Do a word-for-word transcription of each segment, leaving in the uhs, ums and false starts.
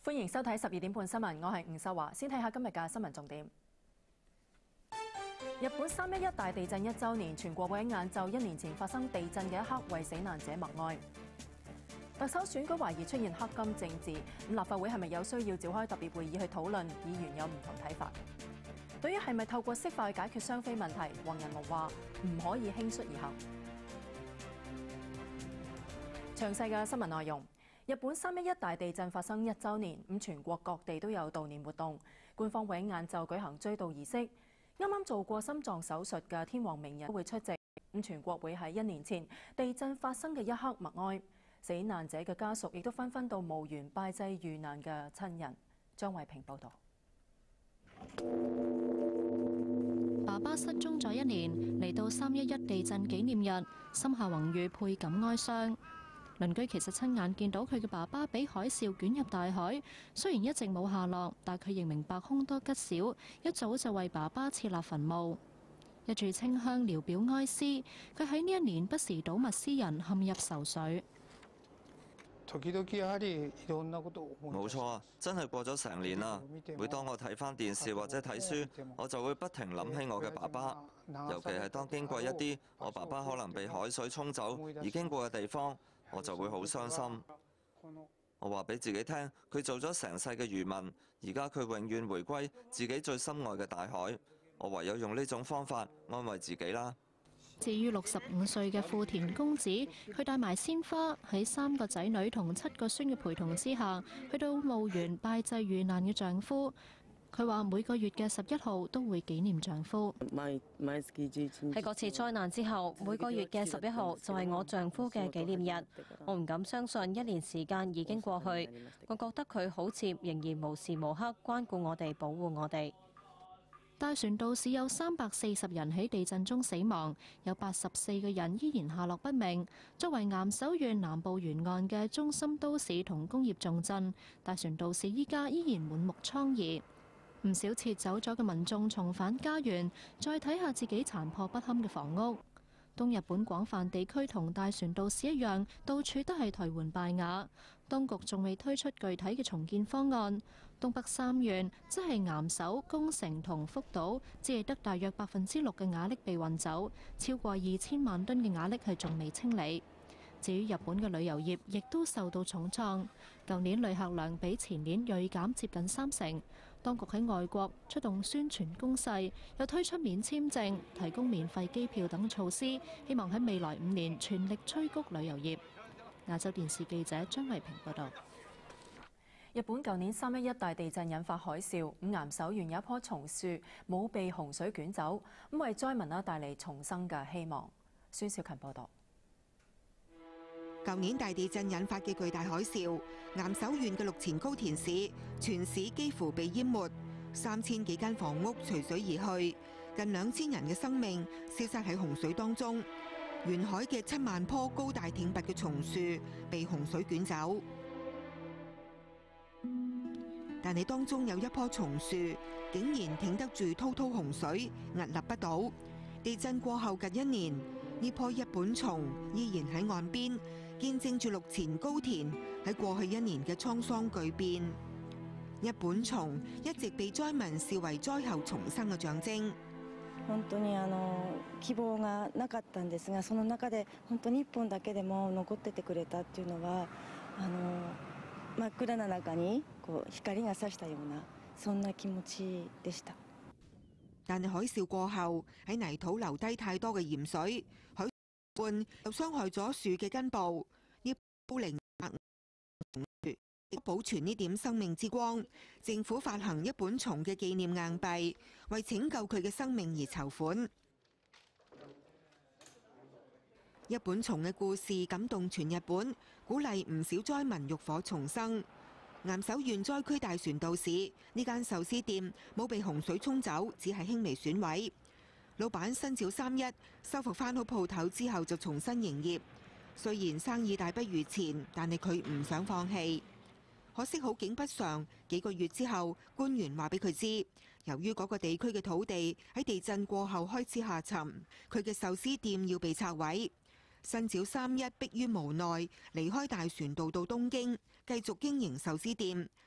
歡迎收睇十二點半新聞，我係吳秀華。先睇下今日嘅新聞重點。日本三一一大地震一週年，全國會喺晏晝一年前發生地震嘅一刻為死難者默哀。特首選舉懷疑出現黑金政治，咁立法會係咪有需要召開特別會議去討論？議員有唔同睇法。對於係咪透過釋法去解決雙非問題，黃仁龍話唔可以輕率而行。詳細嘅新聞內容。日本三一一大地震發生一週年，咁全國各地都有悼念活動，官方會喺晏晝舉行追悼儀式。啱啱做過心臟手術嘅天皇明日都會出席，咁全國會喺一年前地震發生嘅一刻默哀。死難者嘅家屬亦都紛紛到墓園拜祭遇難嘅親人。張慧平報導。 爸爸失蹤咗一年，嚟到三一一地震紀念日，心下宏宇倍感哀傷。鄰居其實親眼見到佢嘅爸爸俾海嘯捲入大海，雖然一直冇下落，但佢仍明白凶多吉少，一早就為爸爸設立墳墓。一炷清香聊表哀思，佢喺呢一年不時睹物思人，陷入愁緒。 冇錯啊，真係過咗成年啦。每當我睇返電視或者睇書，我就會不停諗起我嘅爸爸，尤其係當經過一啲我爸爸可能被海水沖走而經過嘅地方，我就會好傷心。我話俾自己聽，佢做咗成世嘅漁民，而家佢永遠回歸自己最深愛嘅大海。我唯有用呢種方法安慰自己啦。 至於六十五歲嘅富田公子，佢帶埋鮮花喺三個仔女同七個孫嘅陪同之下，去到墓園拜祭遇難嘅丈夫。佢話每個月嘅十一號都會紀念丈夫。 喺嗰次災難之後，每個月嘅十一號就係我丈夫嘅紀念日。我唔敢相信一年時間已經過去，我覺得佢好似仍然無時無刻關顧我哋、保護我哋。 大船渡市有三百四十人喺地震中死亡，有八十四個人依然下落不明。作為岩手縣南部沿岸嘅中心都市同工業重鎮，大船渡市依家依然滿目瘡痍。唔少撤走咗嘅民眾重返家園，再睇下自己殘破不堪嘅房屋。東日本廣泛地區同大船渡市一樣，到處都係頹垣敗瓦。當局仲未推出具體嘅重建方案。東北三縣即係岩手、宮城同福島，只係得大約百分之六嘅瓦礫被運走，超過二千萬噸嘅瓦礫係仲未清理。至於日本嘅旅遊業，亦都受到重創。舊年旅客量比前年銳減接近三成。當局喺外國出動宣傳攻勢，又推出免簽證、提供免費機票等措施，希望喺未來五年全力催谷旅遊業。亞洲電視記者張慧平報導。 日本舊年三一一大地震引發海嘯，咁岩手縣有一棵松樹冇被洪水捲走，咁為災民啊帶嚟重生嘅希望。孫小勤報導。 舊年大地震引發嘅巨大海嘯，岩手縣嘅陸前高田市全市幾乎被淹沒，三千幾間房屋隨水而去，近兩千人嘅生命消失喺洪水當中。沿海嘅七萬棵高大挺拔嘅松樹被洪水捲走，但係當中有一棵松樹竟然挺得住滔滔洪水，屹立不倒。地震過後近一年，呢棵一本松依然喺岸邊，見證住陸前高田喺過去一年嘅滄桑巨變。一本松一直被災民視為災後重生嘅象徵。 本當にあの希望がなかったんですが、その中で本當に一本だけでも残っててくれたっていうのは、あの真っ暗な中にこう光が差したようなそんな気持ちでした。 但係海嘯過後，喺泥土留低太多嘅鹽水，海半又傷害咗樹嘅根部。呢棵靈保存呢點生命之光，政府發行一本松嘅紀念硬幣，為拯救佢嘅生命而籌款。一本松嘅故事感動全日本，鼓勵唔少災民浴火重生。岩手縣災區大船渡市呢間壽司店冇被洪水沖走，只係輕微損毀。老闆新沼三一修復翻好鋪頭之後就重新營業，雖然生意大不如前，但係佢唔想放棄。可惜好景不常，幾個月之後，官員話俾佢知，由於嗰個地區嘅土地喺地震過後開始下沉，佢嘅壽司店要被拆毀。新沼三一迫於無奈離開大船渡到東京，繼續經營壽司店。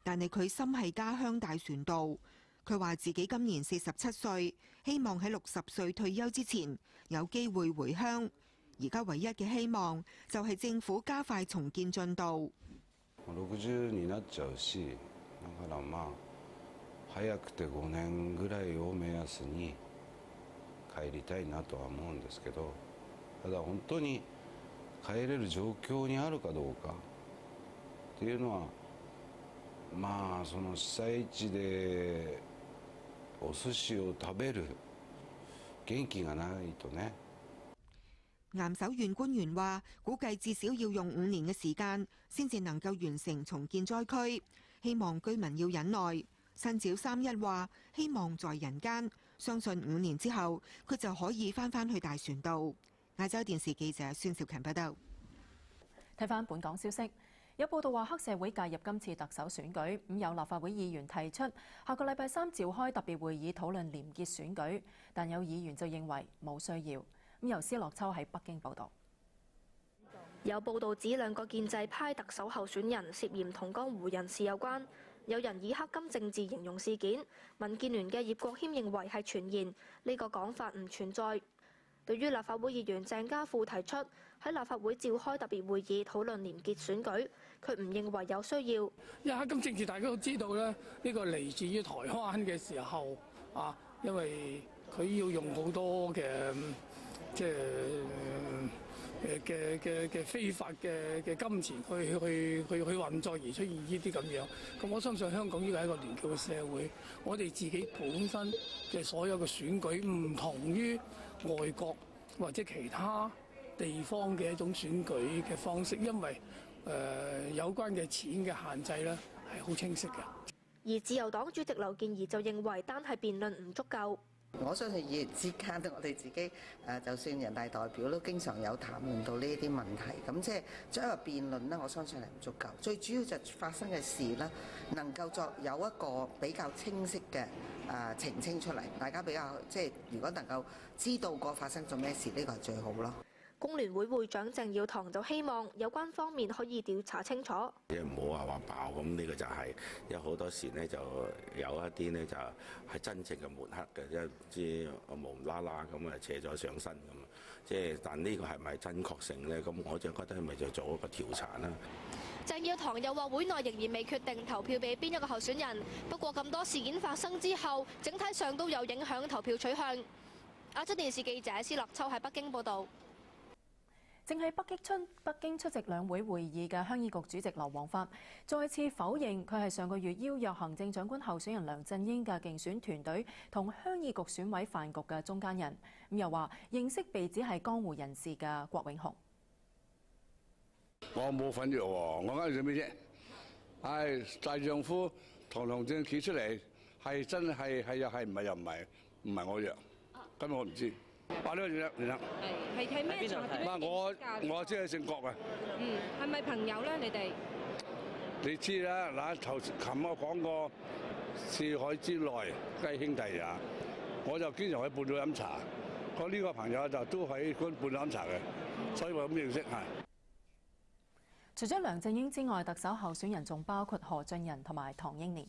但係佢心係家鄉大船渡。佢話自己今年四十七歲，希望喺六十歲退休之前有機會回鄉。而家唯一嘅希望就係政府加快重建進度。 六十になっちゃうし、だからまあ早くて五年ぐらいを目安に帰りたいなとは思うんですけど、ただ本当に帰れる状況にあるかどうかっていうのは、まあその被災地でお寿司を食べる元気がないとね。 岩手縣官員話，估計至少要用五年嘅時間，先至能夠完成重建災區。希望居民要忍耐。新沼三一話，希望在人間，相信五年之後佢就可以翻返去大船渡。亞洲電視記者孫兆勤報道。 睇返本港消息。有報道話黑社會介入今次特首選舉，咁有立法會議員提出下個禮拜三召開特別會議討論廉潔選舉，但有議員就認為冇需要。咁由施樂秋喺北京報導。 有報道指兩個建制派特首候選人涉嫌同江湖人士有關，有人以黑金政治形容事件。民建聯嘅葉國謙認為係傳言，呢個講法唔存在。對於立法會議員鄭家富提出喺立法會召開特別會議討論廉潔選舉，佢唔認為有需要。 因為黑金政治大家都知道咧，呢個嚟自於台灣嘅時候啊，因為佢要用好多嘅即係誒嘅嘅嘅非法嘅嘅金錢去去去去運作而出現呢啲咁樣。咁我相信香港呢個係一個廉潔嘅社會，我哋自己本身嘅所有嘅選舉唔同於外國或者其他地方嘅一種選舉嘅方式，因為誒、呃、有關嘅錢嘅限制咧係好清晰嘅。 而自由黨主席劉健儀就認為單係辯論唔足夠。 我相信議員之間，我哋自己誒，就算人大代表都經常有談論到呢啲問題。咁即係作為辯論呢，我相信係唔足夠。最主要就發生嘅事呢，能夠作有一個比較清晰嘅誒澄清出嚟，大家比較即係如果能夠知道過發生咗咩事，呢個係最好咯。 工聯會會長鄭耀棠就希望有關方面可以調查清楚。 即係唔好話話爆咁，呢個就係因為好多時呢，就有一啲呢，就係真正嘅抹黑嘅，即係無啦啦咁啊扯咗上身咁。即係但呢個係咪真確性呢？咁我就覺得係咪就做一個調查啦。 鄭耀棠又話會內仍然未決定投票俾邊一個候選人，不過咁多事件發生之後，整體上都有影響投票取向。亞洲電視記者施樂秋喺北京報導。 正喺北京出北京出席兩會會議嘅鄉議局主席劉皇發再次否認佢係上個月邀約行政長官候選人梁振英嘅競選團隊同鄉議局選委飯局嘅中間人。咁又話認識被指係江湖人士嘅郭永雄。 我冇份約喎，我啱做咩啫？唉，大丈夫堂堂正企出嚟，係真係係又係，唔係又唔係，唔係我約，咁我唔知。話呢個聯絡聯絡係係係咩場合？ 唔係我我知係姓郭啊。 嗯，係咪朋友咧？你哋？ 你知啦，嗱頭琴我講過四海之內皆兄弟也，我就經常喺半島飲茶。我呢個朋友就都喺嗰半島飲茶嘅，所以我咁認識係。 除咗梁振英之外，特首候選人仲包括何俊仁同埋唐英年。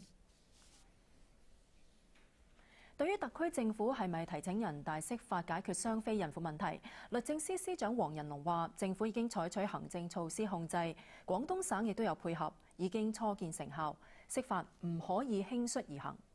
對於特區政府係咪提請人大釋法解決雙非孕婦問題，律政司司長黃仁龍話：政府已經採取行政措施控制，廣東省亦都有配合，已經初見成效。釋法唔可以輕率而行。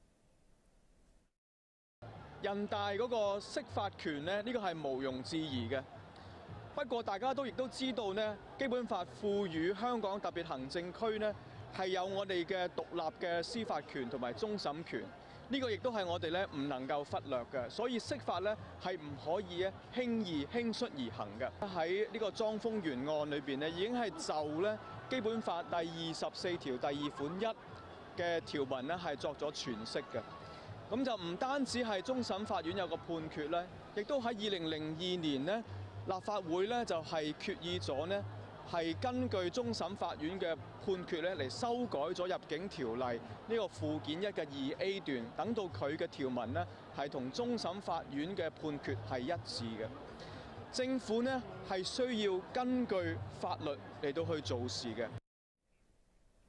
人大嗰個釋法權呢，呢個係毋庸置疑嘅。不過大家都亦都知道呢，基本法賦予香港特別行政區呢係有我哋嘅獨立嘅司法權同埋終審權。呢個亦都係我哋咧唔能夠忽略嘅，所以釋法咧係唔可以咧輕易輕率而行嘅。喺呢個莊豐源案裏邊咧，已經係就咧基本法第二十四條第二款一嘅條文咧係作咗詮釋嘅。咁就唔單止係終審法院有個判決咧，亦都喺二零零二年呢，立法會咧就係決議咗呢，係根據終審法院嘅判決咧嚟修改咗入境條例呢個附件一嘅二 A 段，等到佢嘅條文呢係同終審法院嘅判決係一致嘅。政府呢係需要根據法律嚟到去做事嘅。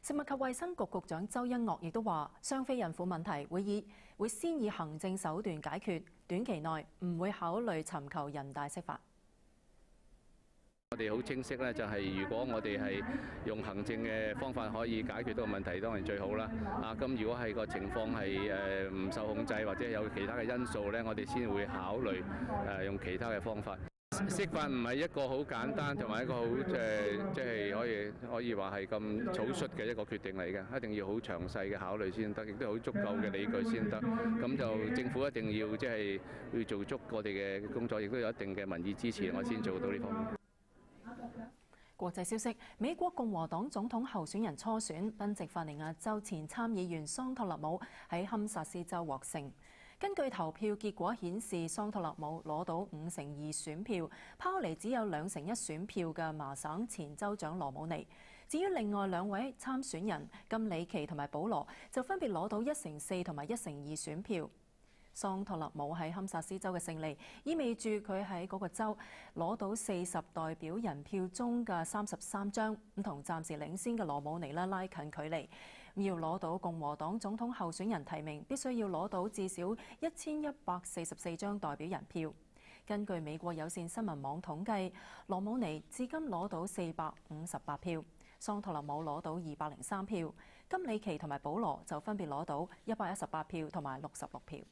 食物及衛生局局長周一嶽亦都話，雙非孕婦問題會以會先以行政手段解決，短期內唔會考慮尋求人大釋法。 我哋好清晰咧，就係如果我哋係用行政嘅方法可以解決到個問題，當然最好啦。啊，咁如果係個情況係誒唔受控制，或者有其他嘅因素咧，我哋先會考慮誒用其他嘅方法。釋法唔係一個好簡單同埋一個好誒，即係可以可以話係咁草率嘅一個決定嚟嘅，一定要好詳細嘅考慮先得，亦都好足夠嘅理據先得。咁就政府一定要即係要做足我哋嘅工作，亦都有一定嘅民意支持，我先做到呢方面。 國際消息：美國共和黨總統候選人初選，賓夕法尼亞州前參議員桑托勒姆喺堪薩斯州獲勝。根據投票結果顯示，桑托勒姆攞到五成二選票，拋離只有兩成一選票嘅麻省前州長羅姆尼。至於另外兩位參選人金里奇同埋保羅，就分別攞到一成四同埋一成二選票。桑托勒姆喺堪薩斯州嘅勝利，意味住佢喺嗰個州攞到四十代表人票中嘅三十三張，咁同暫時領先嘅羅姆尼啦拉近距離。要攞到共和黨總統候選人提名，必須要攞到至少一千一百四十四張代表人票。根據美國有線新聞網統計，羅姆尼至今攞到四百五十八票，桑托勒姆攞到二百零三票，金里奇同埋保羅就分別攞到一百一十八票同埋六十六票。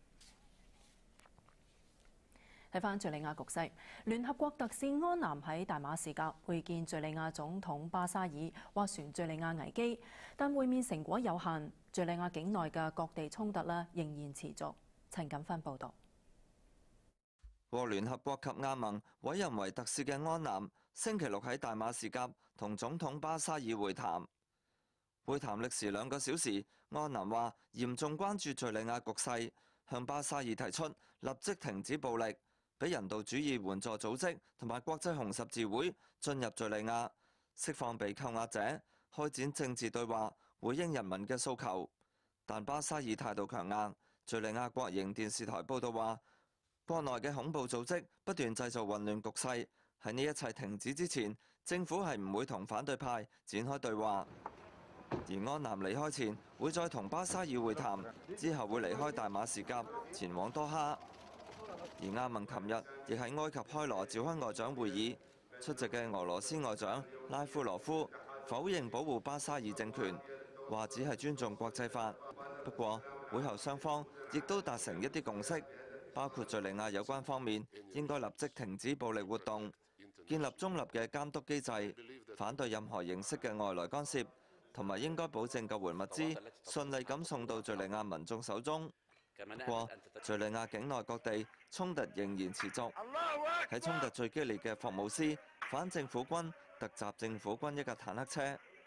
睇返敍利亞局勢，聯合國特使安南喺大馬士革會見敍利亞總統巴沙爾，斡旋敍利亞危機，但會面成果有限。敍利亞境內嘅各地衝突咧仍然持續。陳錦芬報導。 獲聯合國及亞盟委任為特使嘅安南，星期六喺大馬士革同總統巴沙爾會談。會談歷時兩個小時，安南話嚴重關注敍利亞局勢，向巴沙爾提出立即停止暴力，俾人道主義援助組織同埋國際紅十字會進入敍利亞，釋放被扣押者，開展政治對話，回應人民嘅訴求。但巴沙爾態度強硬。敍利亞國營電視台報道話，國內嘅恐怖組織不斷製造混亂局勢。喺呢一切停止之前，政府係唔會同反對派展開對話。而安南離開前會再同巴沙爾會談，之後會離開大馬士革前往多哈。而亞盟琴日亦喺埃及開羅召開外長會議，出席嘅俄羅斯外長拉夫羅夫否認保護巴沙爾政權，話只係尊重國際法。不過會後雙方亦都達成一啲共識，包括敍利亞有關方面應該立即停止暴力活動，建立中立嘅監督機制，反對任何形式嘅外來干涉，同埋應該保證救援物資順利咁送到敍利亞民眾手中。不過，敍利亞境內各地衝突仍然持續。喺衝突最激烈嘅霍姆斯，反政府軍突襲政府軍一架坦克車；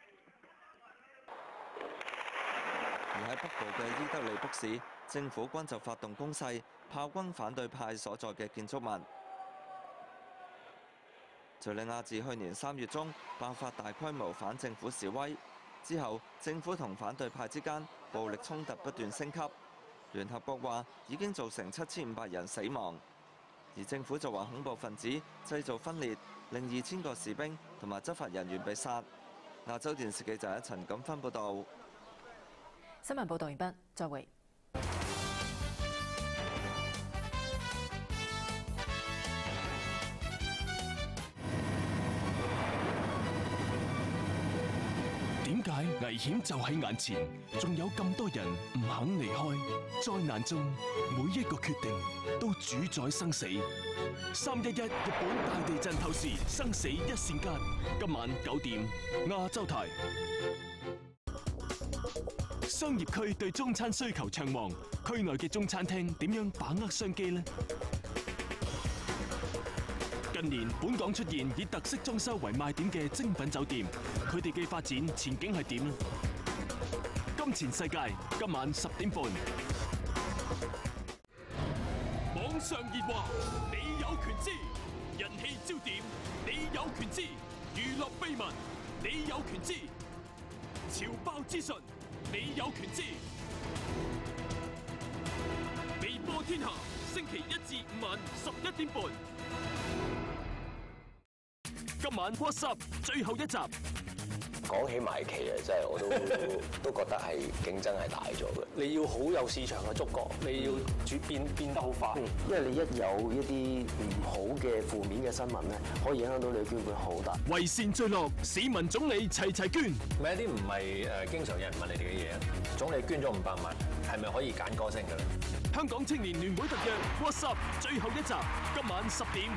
而喺北部嘅伊德利卜市，政府軍就發動攻勢，炮轟反對派所在嘅建築物。敍利亞自去年三月中爆發大規模反政府示威之後，政府同反對派之間暴力衝突不斷升級。聯合國話已經造成七千五百人死亡，而政府就話恐怖分子製造分裂，令二千個士兵同埋執法人員被殺。亞洲電視記者陳錦芬報導。 新聞報導完畢，再會。 點解危險就喺眼前，仲有咁多人唔肯離開？災難中每一個決定都主宰生死。三一一日本大地震透視，生死一線間。今晚九點，亞洲台。商業區對中餐需求暢旺，區內嘅中餐廳點樣把握商機呢？近年本港出現以特色裝修為賣點嘅精品酒店，佢哋嘅發展前景係點呢？金錢世界今晚十點半。網上熱話，你有權知；人氣焦點，你有權知；娛樂秘聞，你有權知；潮爆資訊，你有權知。微播天下，星期一至五晚十一點半。今晚 What's Up 最後一集。 講起埋棋啊，真係我都都覺得係競爭係大咗嘅。 你要好有市場嘅觸覺，你要轉變變得好快， 嗯、因為你一有一啲唔好嘅負面嘅新聞咧，可以影響到你嘅捐款好大。 為善最樂，市民總理齊齊捐。 咪一啲唔係誒經常有人問你哋嘅嘢啊，總理捐咗五百萬，係咪可以揀歌星嘅咧？ 香港青年聯會特約 What's Up 最後一集，今晚十點。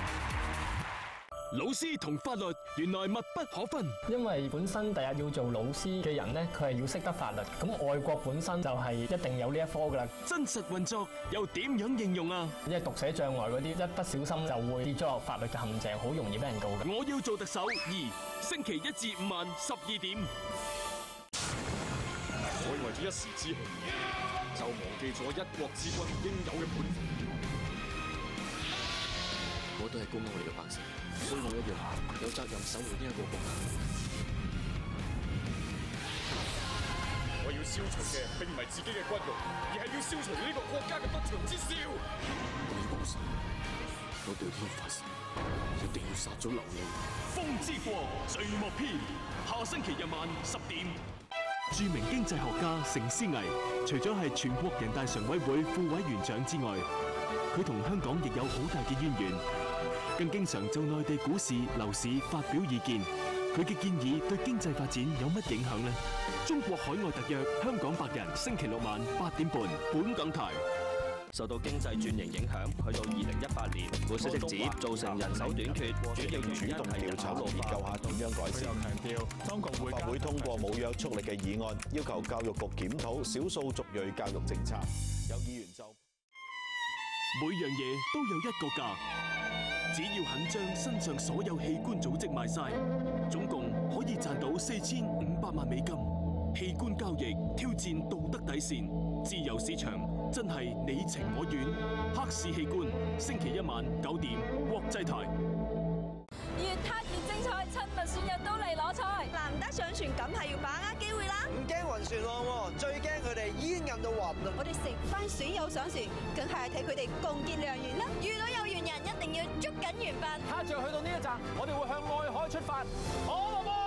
老師同法律原來密不可分， 因為本身第日要做老師嘅人咧，佢係要識得法律。咁外國本身就係一定有呢一科噶啦。 真實運作又點樣應用啊？ 因為讀寫障礙嗰啲，一不小心就會跌咗落法律嘅陷阱，好容易俾人告嘅。 我要做特首二，星期一至五晚十二點。 我為咗一時之氣，就忘記咗一國之君應有嘅本分。 我都係公我哋嘅百姓，所以我一樣有責任守護呢一個國家。 我要消除嘅並唔係自己嘅骨肉，而係要消除呢個國家嘅不祥之兆。 我要報仇，我對天發誓，一定要殺咗劉備。 風之國序幕篇，下星期日晚十點。著名經濟學家成思毅，除咗係全國人大常委會副委員長之外，佢同香港亦有好大嘅淵源。更經常就內地股市、樓市發表意見，佢嘅建議對經濟發展有乜影響呢？中國海外特約香港百人，星期六晚八點半，本港台。 受到經濟轉型影響，去到二零一八年，股息指造成人手短缺，主要原因係人口老化。 研究下點樣改善。強調，當局會會通過冇約束力嘅議案，要求教育局檢討少數族裔教育政策。有議員就每樣嘢都有一個價。只要肯將身上所有器官組織賣晒，總共可以賺到四千五百萬美金。器官交易挑戰道德底線，自由市場真係你情我願。黑市器官，星期一晚九點，國際台。 越撻越精彩，親密選日都嚟攞彩，難得上船，梗係要把握機會啦！ 唔驚暈船浪喎，最驚佢哋煙韌到暈啊！ 我哋成班損友上船，梗係睇佢哋共結良緣啦！遇到有緣人，一定要捉緊緣分。 下著去到呢一站，我哋會向外海出發。好，寶寶！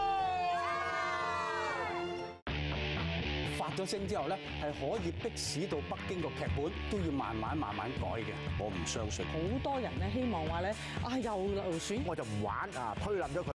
發咗聲之後咧，係可以迫使到北京個劇本都要慢慢慢慢改嘅。我唔相信。 好多人咧希望話咧啊又流選， 我就唔玩啊，推冧咗佢。